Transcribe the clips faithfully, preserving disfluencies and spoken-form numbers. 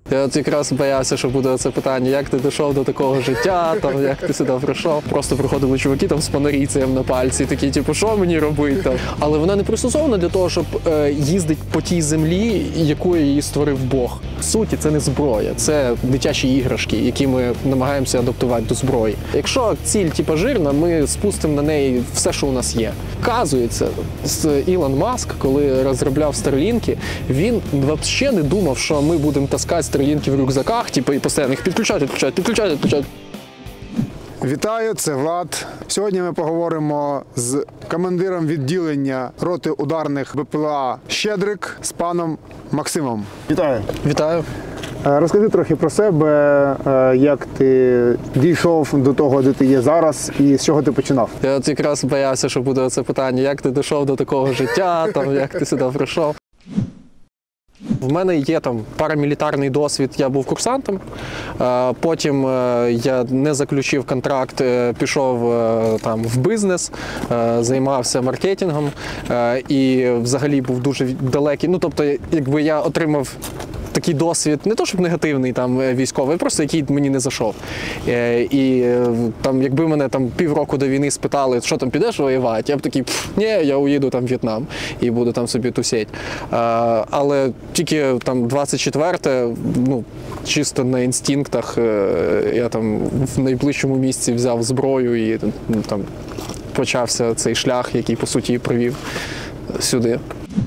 Я от якраз боявся, що буде це питання, як ти дійшов до такого життя, там, як ти сюди прийшов. Просто приходили чуваки там з паноріцієм на пальці, такі, типу, що мені робити там? Але вона не пристосована для того, щоб е, їздити по тій землі, якою її створив Бог. В суті, це не зброя, це дитячі іграшки, які ми намагаємося адаптувати до зброї. Якщо ціль, типу, жирна, ми спустимо на неї все, що у нас є. Вказується, Ілон Маск, коли розробляв Starlink, він взагалі не думав, що ми будемо таскати Starlink в рюкзаках, типу, і постійно їх підключати, підключати, підключати, підключати. Вітаю, це Влад. Сьогодні ми поговоримо з командиром відділення роти ударних БПЛА «Щедрик» з паном Максимом. Вітаю. Вітаю. Розкажи трохи про себе, як ти дійшов до того, де ти є зараз, і з чого ти починав. Я от якраз боявся, що буде це питання, як ти дійшов до такого життя, там, як ти сюди прийшов. В мене є там парамілітарний досвід, я був курсантом, потім я не заключив контракт, пішов там в бізнес, займався маркетингом і взагалі був дуже далекий, ну тобто якби я отримав такий досвід, не то щоб негативний там військовий, просто який мені не зайшов. І там, якби мене там півроку до війни спитали, що там підеш воювати, я б такий, ні, я уїду там в В'єтнам і буду там собі тусіть. Але тільки там двадцять четверте, ну, чисто на інстинктах, я там в найближчому місці взяв зброю і там почався цей шлях, який по суті і привів сюди.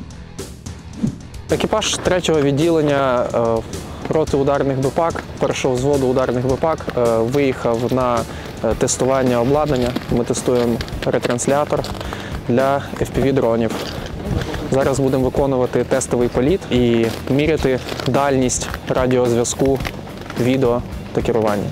Екіпаж третього відділення роти ударних БПАК, першого взводу ударних БПАК, виїхав на тестування обладнання. Ми тестуємо ретранслятор для еф пі ві-дронів. Зараз будемо виконувати тестовий політ і міряти дальність радіозв'язку, відео та керування.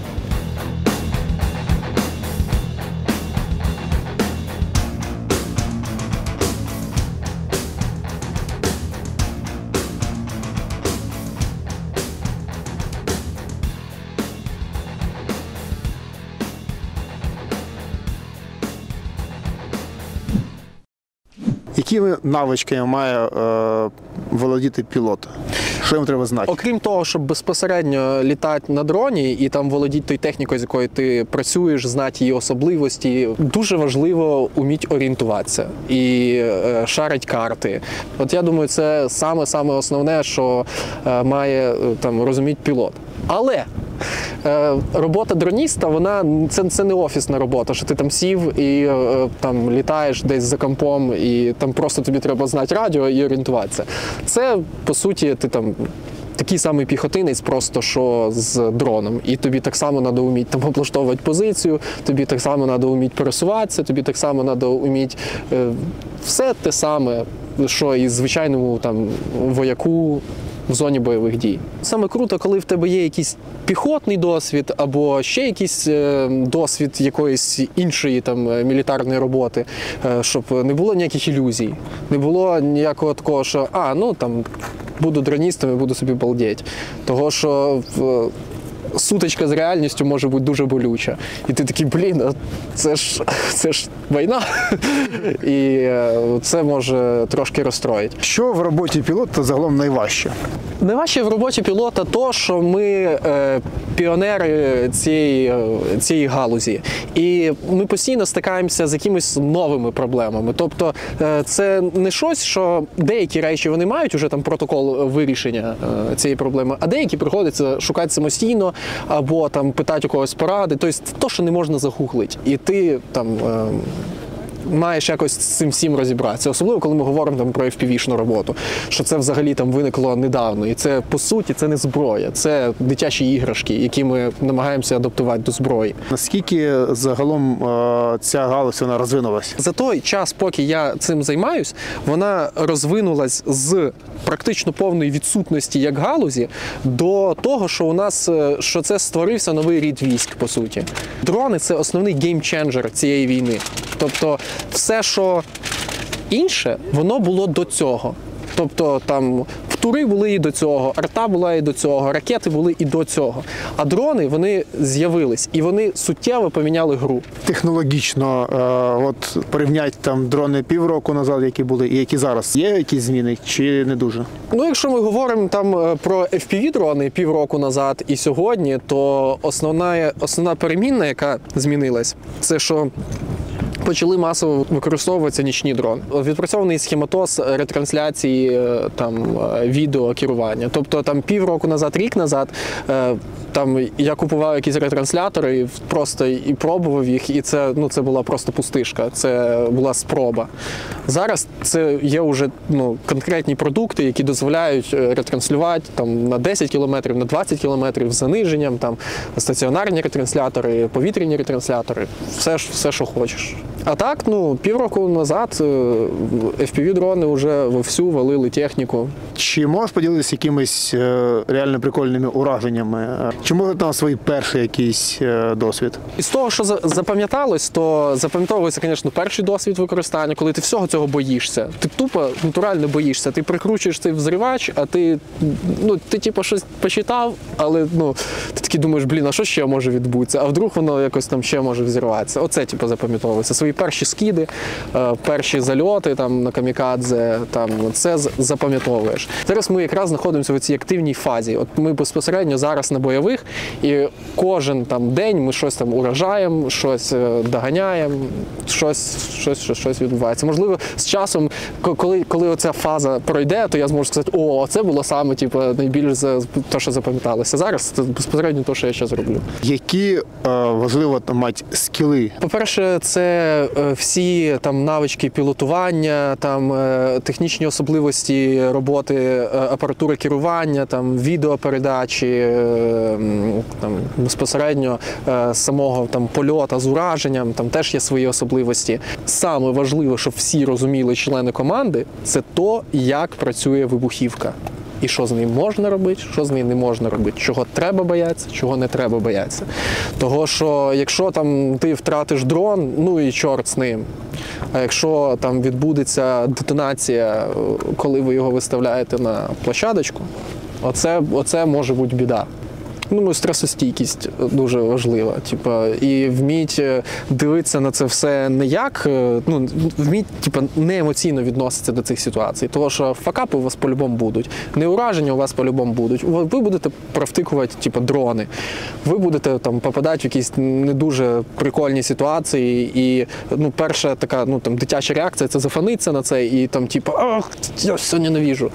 Якими навичками має е, володіти пілот? Що їм треба знати? Окрім того, щоб безпосередньо літати на дроні і там володіти тою технікою, з якою ти працюєш, знати її особливості, дуже важливо вміти орієнтуватися і е, шарити карти. От я думаю, це саме-саме основне, що е, має там розуміти пілот. Але е, робота дроніста, вона це, це не офісна робота, що ти там сів і е, там літаєш десь за компом, і там просто тобі треба знати радіо і орієнтуватися. Це, по суті, ти там такий самий піхотинець, просто що з дроном. І тобі так само треба вміти там облаштовувати позицію, тобі так само треба вміти пересуватися, тобі так само треба вміти е, все те саме, що і звичайному там вояку в зоні бойових дій. Саме круто, коли в тебе є якийсь піхотний досвід або ще якийсь досвід якоїсь іншої там мілітарної роботи, щоб не було ніяких ілюзій, не було ніякого такого, що а, ну там буду дроністом і буду собі балдеть. Того, що сутичка з реальністю може бути дуже болюча. І ти такий, блін, це ж, це ж війна. І це може трошки розстроїти. Що в роботі пілота загалом найважче? Найважче в роботі пілота то, що ми е, піонери цієї, цієї галузі. І ми постійно стикаємося з якимись новими проблемами. Тобто е, це не щось, що деякі речі вони мають уже там протокол вирішення е, цієї проблеми, а деякі приходиться шукати самостійно або там питати у когось поради. Тобто то, що не можна загуглити. І ти там е, маєш якось з цим всім розібратися. Особливо, коли ми говоримо там про еф пі ві-шну роботу, що це взагалі там виникло недавно. І це, по суті, це не зброя, це дитячі іграшки, які ми намагаємося адаптувати до зброї. Наскільки загалом е, ця галузь вона розвинулась? За той час, поки я цим займаюсь, вона розвинулась з практично повної відсутності як галузі до того, що у нас, що це створився новий рід військ, по суті. Дрони – це основний геймченджер цієї війни. Тобто все, що інше, воно було до цього. Тобто там Птури були і до цього, арта була і до цього, ракети були і до цього. А дрони, вони з'явились, і вони суттєво поміняли гру. Технологічно, е, от порівнять там дрони півроку назад, які були, і які зараз. Є якісь зміни чи не дуже? Ну, якщо ми говоримо там про еф пі ві-дрони півроку назад і сьогодні, то основна, основна перемінна, яка змінилась, це що почали масово використовуватися нічні дрони. Відпрацьований схематоз ретрансляції там відео керування. Тобто там півроку назад, рік назад там я купував якісь ретранслятори, просто і пробував їх, і це, ну, це була просто пустишка, це була спроба. Зараз це є вже, ну, конкретні продукти, які дозволяють ретранслювати там на десять кілометрів, на двадцять кілометрів з заниженням, там стаціонарні ретранслятори, повітряні ретранслятори, все, все, що хочеш. А так, ну, півроку назад еф пі ві-дрони вже вовсю валили техніку. Чи можеш поділитися якимись е, реально прикольними ураженнями? Чи може там свій перший якийсь е, досвід? Із того, що запам'яталось, то запам'ятовується, звісно, перший досвід використання, коли ти всього цього боїшся. Ти тупо натурально боїшся. Ти прикручуєш цей взривач, а ти, ну, ти типу, щось почитав, але, ну, ти такий думаєш, блін, а що ще може відбутися? А вдруг воно якось там ще може взірватися? Оце, типу, запам'ятовується. Свої перші скиди, перші зальоти там на камікадзе, там, це запам'ятовуєш. Зараз ми якраз знаходимося в цій активній фазі. От ми безпосередньо зараз на бойових, і кожен там день ми щось там уражаємо, щось доганяємо, щось, щось, щось, щось відбувається. Можливо, з часом, коли, коли оця фаза пройде, то я зможу сказати, о, це було саме, типу, найбільш за те, що запам'яталося. Зараз це безпосередньо те, що я зараз роблю. Які е, важливо там мати скіли? По-перше, це всі там навички пілотування, там технічні особливості роботи апаратури керування, там відеопередачі, там безпосередньо самого там польоту з ураженням, там теж є свої особливості. Саме важливе, щоб всі розуміли члени команди, це то, як працює вибухівка. І що з нею можна робити, що з нею не можна робити, чого треба боятися, чого не треба боятися. Того, що якщо там ти втратиш дрон, ну і чорт з ним. А якщо там відбудеться детонація, коли ви його виставляєте на площадочку, оце, оце може бути біда. Ну, стресостійкість дуже важлива. Типа, і вміть дивитися на це все не як, ну, вміть, типа, не емоційно відноситися до цих ситуацій. Тому що факапи у вас по-любому будуть. Не ураження у вас по-любому будуть. Ви будете провтикувати, типа, дрони. Ви будете там попадати в якісь не дуже прикольні ситуації. І, ну, перша така, ну, там, дитяча реакція – це зафанитися на це і там, типа, ах, я все ненавижу.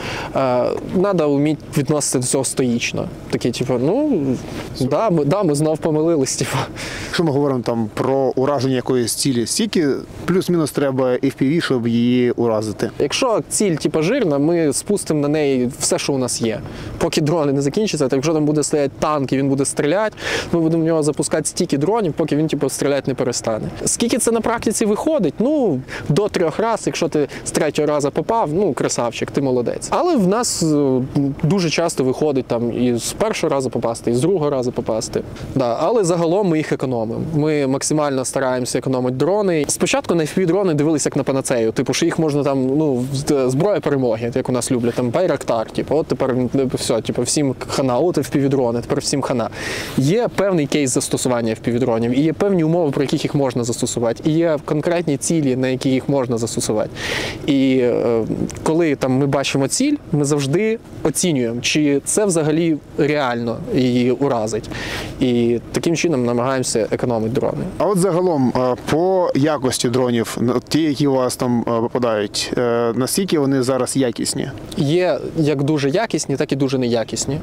Треба вміти відноситися до цього стоїчно. Такі, типа, ну, Да, ми, да, ми знов помилились. Типу. Якщо ми говоримо там про ураження якоїсь цілі, стільки плюс-мінус треба еф пі ві, щоб її уразити? Якщо ціль типу, жирна, ми спустимо на неї все, що у нас є. Поки дрони не закінчаться, то якщо там буде стояти танк і він буде стріляти, ми будемо в нього запускати стільки дронів, поки він типу, стріляти не перестане. Скільки це на практиці виходить? Ну, до трьох разів, якщо ти з третього разу попав, ну, красавчик, ти молодець. Але в нас дуже часто виходить там і з першого разу попасти, і з другого разу попасти. Да, але загалом ми їх економимо. Ми максимально стараємося економити дрони. Спочатку на еф пі ві-дрони дивилися як на панацею. Типу, що їх можна там, ну, зброя перемоги, як у нас люблять, там Байрактар, типу, от тепер все, типу, всім хана, от еф пі ві-дрони, тепер всім хана. Є певний кейс застосування еф пі ві-дронів, і є певні умови, про яких їх можна застосувати, і є конкретні цілі, на які їх можна застосувати. І е, коли там ми бачимо ціль, ми завжди оцінюємо, чи це взагалі реально її уразить. І таким чином намагаємося економити дрони. А от загалом по якості дронів, ті, які у вас там попадають, наскільки вони зараз якісні? Є як дуже якісні, так і дуже неякісні.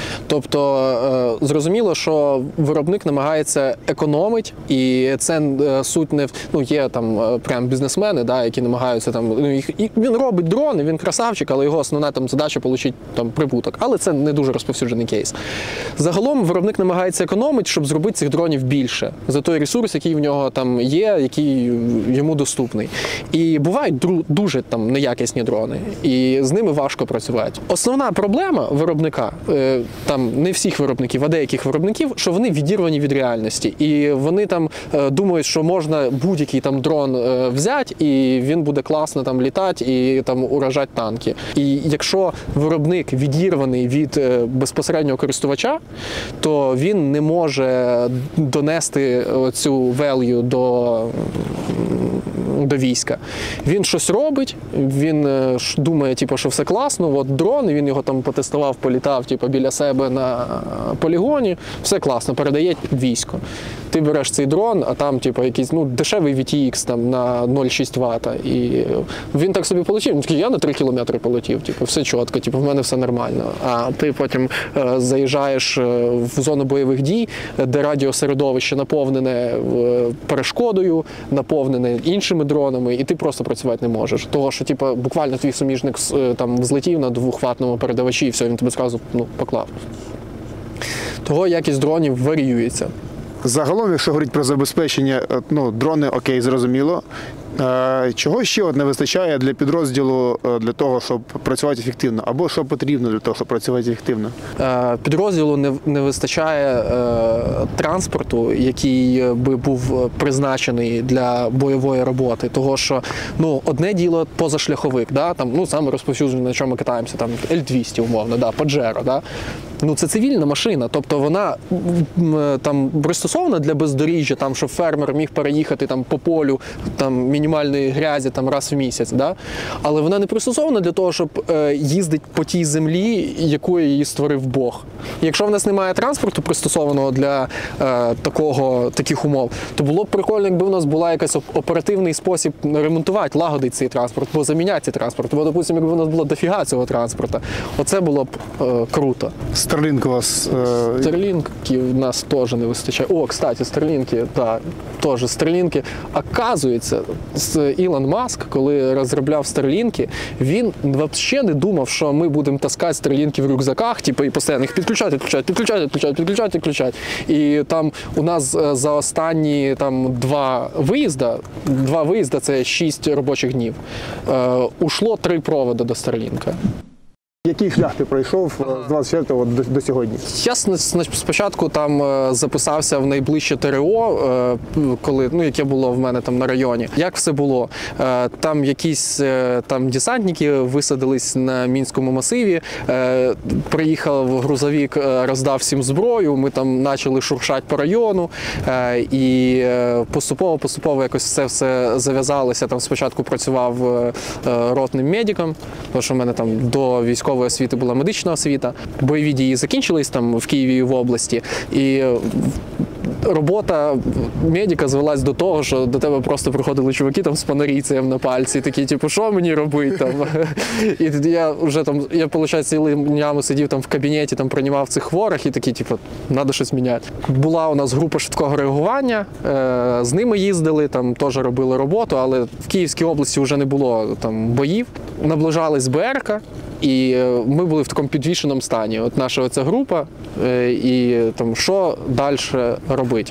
Тобто, зрозуміло, що виробник намагається економити, і це суть не в... Ну, є там прям бізнесмени, да, які намагаються там... Ну, їх... Він робить дрони, він красавчик, але його основна там задача – отримати там прибуток. Але це не дуже розповсюджений кейс. Загалом виробник намагається економити, щоб зробити цих дронів більше за той ресурс, який в нього там є, який йому доступний. І бувають дуже там неякісні дрони, і з ними важко працювати. Основна проблема виробника, там не всіх виробників, а деяких виробників, що вони відірвані від реальності. І вони там думають, що можна будь-який там дрон взяти, і він буде класно там літати і там уражати танки. І якщо виробник відірваний від безпосереднього користувача, то він не може донести цю value до, до війська. Він щось робить, він думає, типу, що все класно, от дрон, і він його там потестував, політав типу, біля себе на полігоні, все класно, передає військо. Ти береш цей дрон, а там типу, якийсь ну, дешевий ві ті ікс там, на нуль цілих шість вата. І він так собі полетів. Він такий, я на три кілометри полетів, типу, все чітко, типу, в мене все нормально. А ти потім е, заїжджаєш в зону бойових дій, де радіосередовище наповнене е, перешкодою, наповнене іншими дронами, і ти просто працювати не можеш. Того, що типу, буквально твій суміжник е, там, взлетів на двохватному передавачі, і все, він тебе зразу ну, поклав. Того якість дронів варіюється. Загалом, якщо говорити про забезпечення, ну, дрони, окей, зрозуміло. Чого ще от не вистачає для підрозділу для того, щоб працювати ефективно? Або що потрібно для того, щоб працювати ефективно? Підрозділу не, не вистачає е, транспорту, який би був призначений для бойової роботи. Того, що ну, одне діло позашляховик, да? Там, ну, саме розповсюджене, на чому ми катаємося, там Ель двісті умовно, да? Паджеро. Да? Ну, це цивільна машина, тобто вона там пристосована для бездоріжжя, там, щоб фермер міг переїхати там, по полю там, мінімальної грязі там, раз в місяць, да? Але вона не пристосована для того, щоб е, їздити по тій землі, якою її створив Бог. Якщо в нас немає транспорту, пристосованого для е, такого, таких умов, то було б прикольно, якби у нас була якийсь оперативний спосіб ремонтувати, лагодити цей транспорт, бо заміняти цей транспорт. Бо, допустимо, якби у нас було дофіга цього транспорту, оце було б е, круто. Starlink у вас... Е... Старлінків у нас теж не вистачає. О, кстати, Старлінки, так, теж Старлінки. Оказується, Ілон Маск, коли розробляв Старлінки, він взагалі не думав, що ми будемо таскати Старлінки в рюкзаках, типу, і постійно їх підключати, підключати, підключати, підключати, підключати, підключати. І там у нас за останні там, два виїзди, два виїзди, це шість робочих днів, е, ушло три проводи до Старлінка. Який шлях ти пройшов з двадцять четвертого до, до сьогодні? Я спочатку там записався в найближче ТРО, коли, ну, яке було в мене там на районі. Як все було? Там якісь там десантники висадились на Мінському масиві, приїхав грузовик, роздав всім зброю, ми там почали шуршати по району, і поступово-поступово якось все все зав'язалося. Там спочатку працював ротним медиком, тому що в мене там до військового освіти була медична освіта. Бойові дії закінчились там в Києві і в області. І робота медика звелась до того, що до тебе просто приходили чуваки там з панорійцем на пальці, такі, типу, що мені робити там? І тоді я вже там, я, виходить, цілими днями сидів там в кабінеті, там приймав цих хворих і такі, типу, треба щось міняти. Була у нас група швидкого реагування, е, з ними їздили, там теж робили роботу, але в Київській області вже не було там боїв. Наближалась БРК, і ми були в такому підвішеному стані. От наша оця група, і там, що далі робити.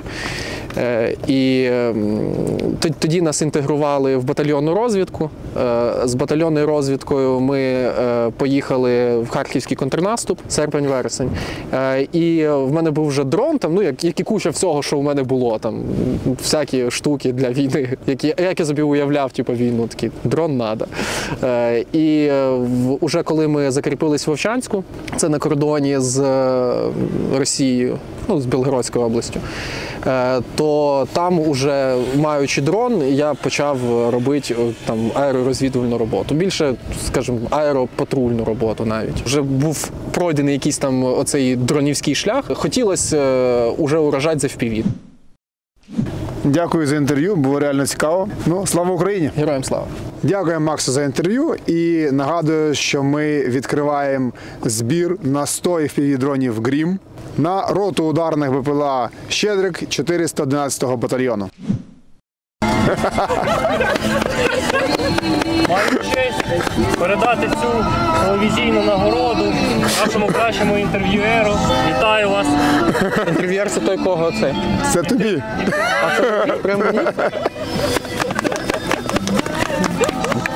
І тоді нас інтегрували в батальйонну розвідку. З батальйонною розвідкою ми поїхали в харківський контрнаступ, серпень-вересень. І в мене був вже дрон, там, ну, як, як і куча всього, що в мене було, там, всякі штуки для війни, які, як я собі уявляв, типу, війну, такий, дрон надо. І вже коли ми закріпились в Вовчанську, це на кордоні з Росією, ну, з Білгородською областю, то там уже, маючи дрон, я почав робити там аеророзвідувальну роботу. Більше, скажімо, аеропатрульну роботу навіть. Вже був пройдений якийсь там оцей дронівський шлях. Хотілося уже уражати з еф пі ві. Дякую за інтерв'ю, було реально цікаво. Ну, слава Україні! Героям слава! Дякую, Максу, за інтерв'ю. І нагадую, що ми відкриваємо збір на сто еф пі ві-дронів «Грім» на роту ударних Б П Л А «Щедрик» чотириста одинадцятого батальйону. Маю честь передати цю телевізійну нагороду Нашому кращому інтерв'юеру. Вітаю вас. Інтерв'єр це той, кого це? Це тобі. А це прямо мені?